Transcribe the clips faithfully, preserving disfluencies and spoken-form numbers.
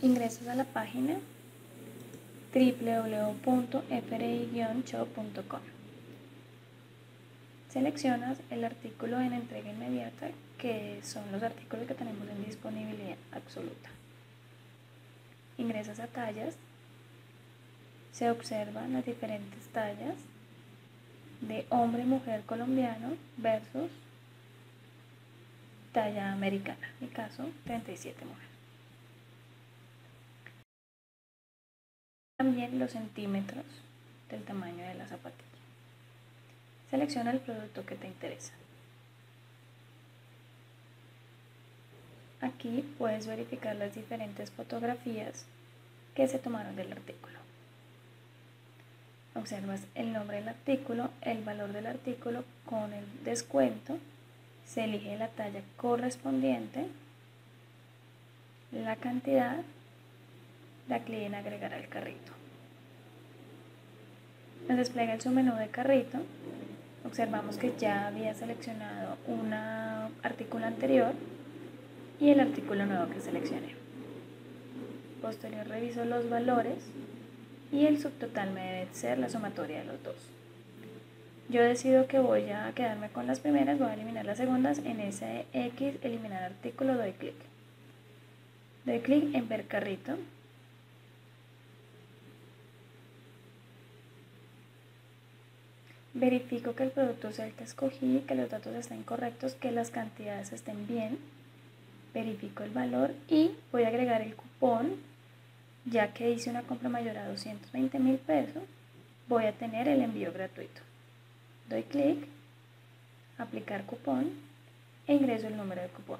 Ingresas a la página w w w punto f r i guion shop punto com. Seleccionas el artículo en entrega inmediata, que son los artículos que tenemos en disponibilidad absoluta. Ingresas a tallas, se observan las diferentes tallas de hombre y mujer colombiano versus talla americana, en mi caso treinta y siete mujer. También los centímetros del tamaño de la zapatilla. Selecciona el producto que te interesa. Aquí puedes verificar las diferentes fotografías que se tomaron del artículo. Observas el nombre del artículo, el valor del artículo con el descuento, se elige la talla correspondiente, la cantidad, da clic en agregar al carrito. Nos despliega el submenú de carrito. Observamos que ya había seleccionado un artículo anterior y el artículo nuevo que seleccioné. Posterior reviso los valores y el subtotal me debe ser la sumatoria de los dos. Yo decido que voy a quedarme con las primeras, voy a eliminar las segundas. En ese X, eliminar artículo, doy clic. Doy clic en ver carrito. Verifico que el producto sea el que escogí, que los datos estén correctos, que las cantidades estén bien. Verifico el valor y voy a agregar el cupón. Ya que hice una compra mayor a doscientos veinte mil pesos, voy a tener el envío gratuito. Doy clic, aplicar cupón e ingreso el número de cupón.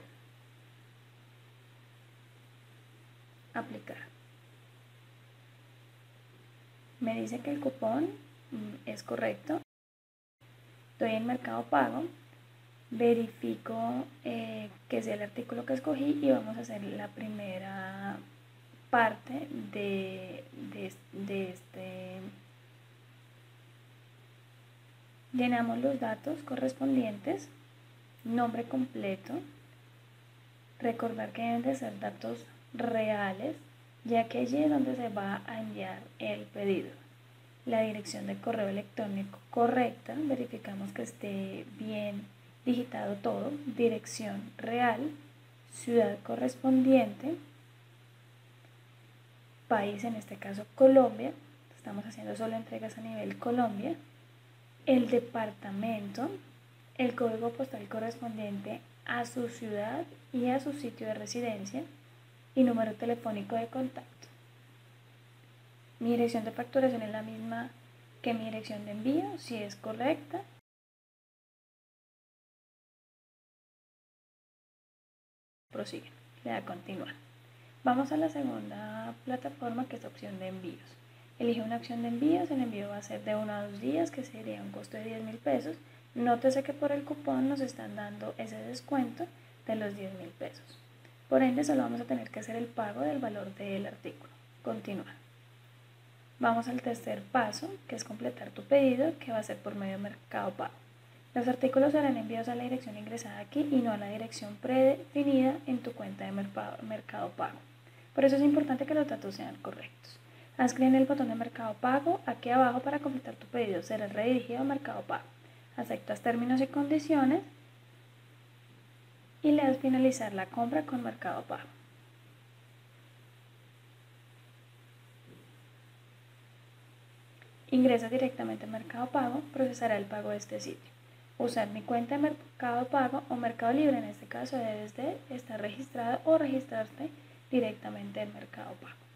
Aplicar. Me dice que el cupón es correcto. Doy en Mercado Pago, verifico eh, que sea el artículo que escogí y vamos a hacer la primera parte de, de, de este. Llenamos los datos correspondientes, nombre completo, recordar que deben de ser datos reales, ya que allí es donde se va a enviar el pedido. La dirección de correo electrónico correcta, verificamos que esté bien digitado todo, dirección real, ciudad correspondiente, país, en este caso Colombia, estamos haciendo solo entregas a nivel Colombia, el departamento, el código postal correspondiente a su ciudad y a su sitio de residencia y número telefónico de contacto. Mi dirección de facturación es la misma que mi dirección de envío, si es correcta. Prosigue, le da a continuar. Vamos a la segunda plataforma, que es opción de envíos. Elige una opción de envíos, el envío va a ser de uno a dos días, que sería un costo de diez mil pesos. Nótese que por el cupón nos están dando ese descuento de los diez mil pesos. Por ende, solo vamos a tener que hacer el pago del valor del artículo. Continuar. Vamos al tercer paso, que es completar tu pedido, que va a ser por medio de Mercado Pago. Los artículos serán enviados a la dirección ingresada aquí y no a la dirección predefinida en tu cuenta de Mercado Pago. Por eso es importante que los datos sean correctos. Haz clic en el botón de Mercado Pago aquí abajo para completar tu pedido. Será redirigido a Mercado Pago. Aceptas términos y condiciones y le das finalizar la compra con Mercado Pago. Ingresas directamente a Mercado Pago, procesará el pago de este sitio. Usar mi cuenta de Mercado Pago o Mercado Libre, en este caso debes de estar registrado o registrarte directamente en Mercado Pago.